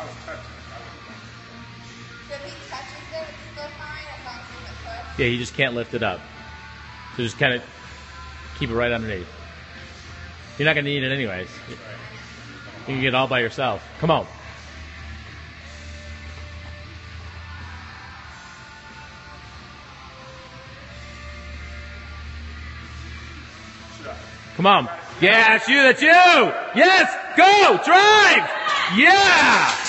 So if he touches it, it's still fine as long as he doesn't push? Yeah, you just can't lift it up. So just kind of keep it right underneath. You're not going to need it anyways. You can get it all by yourself. Come on. Come on. Yeah, that's you, that's you. Yes, go, drive. Yeah.